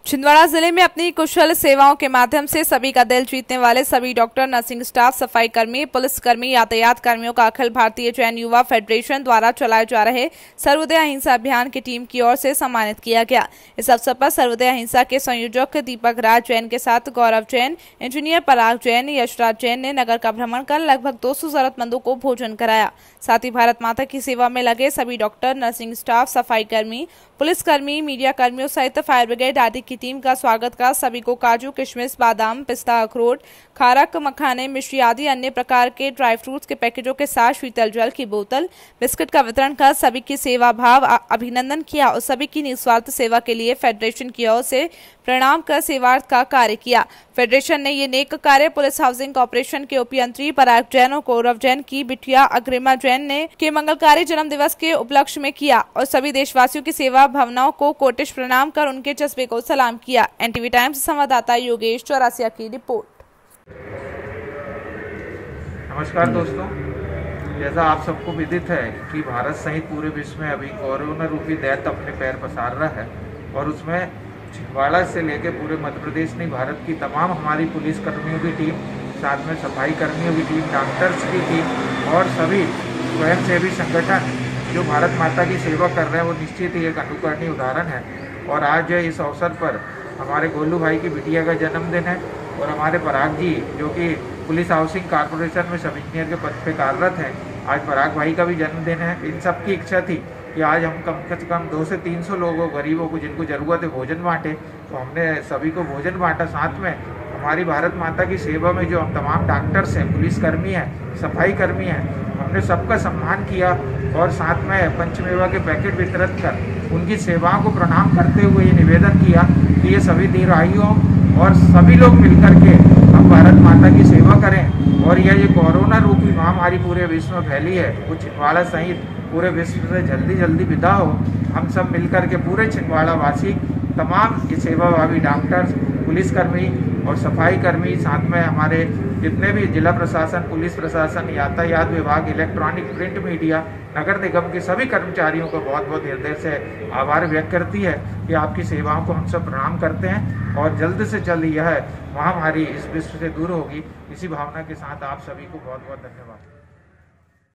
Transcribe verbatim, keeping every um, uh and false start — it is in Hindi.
छिंदवाड़ा जिले में अपनी कुशल सेवाओं के माध्यम से सभी का दिल जीतने वाले सभी डॉक्टर, नर्सिंग स्टाफ, सफाई कर्मी, पुलिसकर्मी, यातायात कर्मियों का अखिल भारतीय जैन युवा फेडरेशन द्वारा चलाए जा रहे सर्वोदय अहिंसा अभियान की टीम की ओर से सम्मानित किया गया। इस अवसर पर सर्वोदय अहिंसा के संयोजक दीपक राज जैन के साथ गौरव जैन, इंजीनियर पराग जैन, यशराज जैन ने नगर का भ्रमण कर लगभग दो सौ जरूरतमंदों को भोजन कराया। साथ ही भारत माता की सेवा में लगे सभी डॉक्टर, नर्सिंग स्टाफ, सफाई कर्मी, पुलिसकर्मी, मीडिया कर्मियों सहित फायर ब्रिगेड आदि की टीम का स्वागत का सभी को काजू, किशमिश, बादाम, पिस्ता, अखरोट, खारक, मखाने, मिश्री आदि अन्य प्रकार के ड्राई फ्रूट्स के पैकेजों के साथ शीतल जल की बोतल, बिस्किट का वितरण कर सभी की सेवा भाव अभिनंदन किया और सभी की निस्वार्थ सेवा के लिए फेडरेशन की ओर से प्रणाम कर सेवार्थ का कार्य किया। फेडरेशन ने ये नेक कार्य पुलिस हाउसिंग कॉर्पोरेशन के उपयंत्री पराग जैन और गौरव जैन की बिटिया अग्रिमा जैन ने के मंगलकारी जन्म दिवस के उपलक्ष्य में किया और सभी देशवासियों की सेवा भावनाओं को कोटिश प्रणाम कर उनके जज्बे को सलाम किया। एनटीवी टाइम्स संवाददाता योगेश चौरासिया की रिपोर्ट। नमस्कार दोस्तों, जैसा आप सबको विदित है कि भारत सहित पूरे विश्व में अभी कोरोना रूपी दैत्य अपने पैर पसार रहा है और उसमें छिंदवाड़ा से लेकर पूरे मध्य प्रदेश नहीं, भारत की तमाम हमारी पुलिस कर्मियों की टीम, साथ में सफाई कर्मियों की टीम, डॉक्टर्स की टीम और सभी स्वयंसेवी संगठन जो भारत माता की सेवा कर रहे हैं वो निश्चित ही एक अनुकरणीय उदाहरण है। और आज इस अवसर पर हमारे गोलू भाई की बिटिया का जन्मदिन है और हमारे पराग जी जो कि पुलिस हाउसिंग कॉर्पोरेशन में सब इंजीनियर के पद पे कार्यरत हैं, आज पराग भाई का भी जन्मदिन है। इन सब की इच्छा थी कि आज हम कम से कम दो से तीन सौ लोगों, गरीबों को जिनको ज़रूरत है भोजन बांटे, तो हमने सभी को भोजन बांटा। साथ में हमारी भारत माता की सेवा में जो हम तमाम डॉक्टर्स हैं, पुलिसकर्मी हैं, सफाई कर्मी हैं, हमने सबका सम्मान किया और साथ में पंचमेवा के पैकेट वितरित कर उनकी सेवाओं को प्रणाम करते हुए ये निवेदन किया कि ये सभी दीर्घायु हों और सभी लोग मिलकर के हम भारत माता की सेवा करें और यह ये कोरोना रूपी महामारी पूरे विश्व में फैली है वो छिंदवाड़ा सहित पूरे विश्व से जल्दी जल्दी विदा हो। हम सब मिलकर के पूरे छिंदवाड़ा वासी तमाम सेवाभावी डॉक्टर्स, पुलिसकर्मी और सफाई कर्मी, साथ में हमारे जितने भी जिला प्रशासन, पुलिस प्रशासन, यातायात विभाग, इलेक्ट्रॉनिक प्रिंट मीडिया, नगर निगम के सभी कर्मचारियों को बहुत बहुत हृदय से आभार व्यक्त करती है कि आपकी सेवाओं को हम सब प्रणाम करते हैं और जल्द से जल्द यह महामारी इस विश्व से दूर होगी। इसी भावना के साथ आप सभी को बहुत बहुत धन्यवाद।